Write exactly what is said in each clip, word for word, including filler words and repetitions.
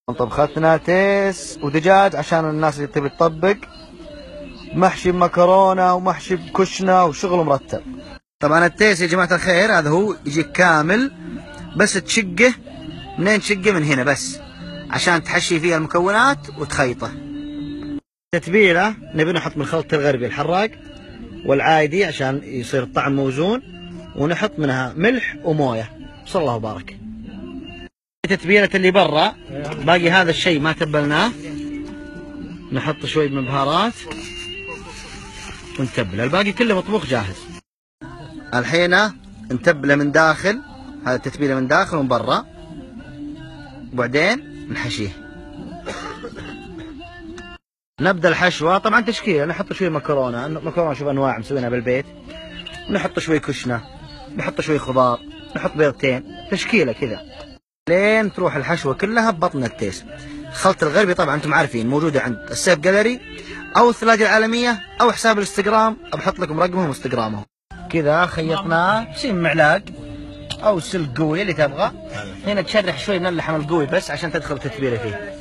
طبختنا تيس ودجاج عشان الناس اللي تبي تطبق، محشي بمكرونة ومحشي بكشنة وشغل مرتب. طبعا التيس يا جماعة الخير هذا هو يجيك كامل، بس تشقه منين؟ تشقه من هنا بس عشان تحشي فيه المكونات وتخيطه. تتبيلة نبي نحط من الخلط الغربي الحراق والعادي عشان يصير الطعم موزون، ونحط منها ملح وموية. صلى الله وبارك. تتبيلة اللي برا باقي هذا الشيء ما تبلناه، نحط شوي من بهارات ونتبله، الباقي كله مطبوخ جاهز. الحين نتبله من داخل، هذا التتبيله من داخل ومن برا، وبعدين نحشيه. نبدا الحشوه طبعا تشكيله، نحط شوي مكرونه، مكرونه شوف انواع مسوينها بالبيت، نحط شوي كشنه، نحط شوي خضار، نحط بيضتين، تشكيله كذا لين تروح الحشوه كلها ببطن التيس. الخلط الغربي طبعا انتم عارفين موجوده عند السيف جاليري او الثلاجه العالميه او حساب الانستغرام، بحط لكم رقمهم وانستغرامهم. كذا خيطناه بسيم معلاق او سلك قوي اللي تبغى. هنا تشرح شوي من اللحم القوي بس عشان تدخل التتبيله فيه.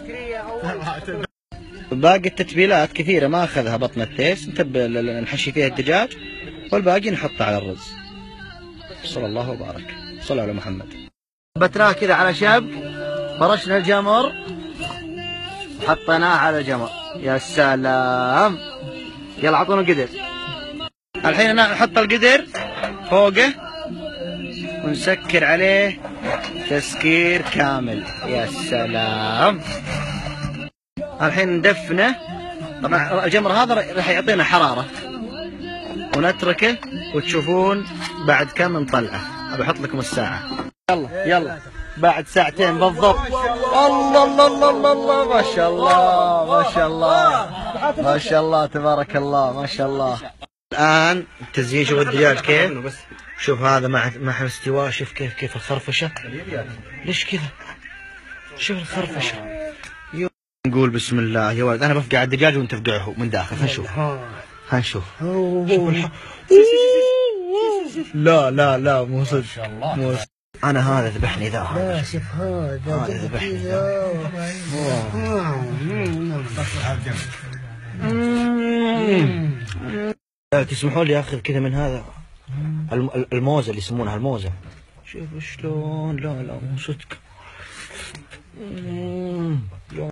باقي التتبيلات كثيره ما اخذها بطن التيس، نتبل نحشي فيها الدجاج والباقي نحطه على الرز. صلى الله وبارك. صلوا على محمد. بتراه كذا على شب، فرشنا الجمر وحطيناه على الجمر. يا سلام. يلا عطونا قدر. الحين نحط القدر فوقه ونسكر عليه تسكير كامل. يا سلام. الحين ندفنه. طبعا الجمر هذا راح يعطينا حرارة ونتركه، وتشوفون بعد كم نطلعه. ابى احط لكم الساعة. يلا يلا بعد ساعتين بالضبط. الله الله الله الله الله ما شاء الله ما شاء الله ما شاء الله تبارك الله ما شاء الله. الآن التزيين، شوف الدجاج كيف، شوف هذا مع مع الاستواء، شوف كيف كيف الخرفشة. ليش كذا؟ شوف الخرفشة. نقول بسم الله يا ولد. أنا بفقع الدجاج وأنت تفقعه من داخل. هنشوف هنشوف. لا لا لا مو صدق مو صدق. أنا هذا ذبحني ذا. لا شوف هذا هذا ذبحني ذا. تسمحوا لي اخذ كذا من هذا الموزه اللي يسمونها الموزه. شوف شلون. لا لا مو صدق.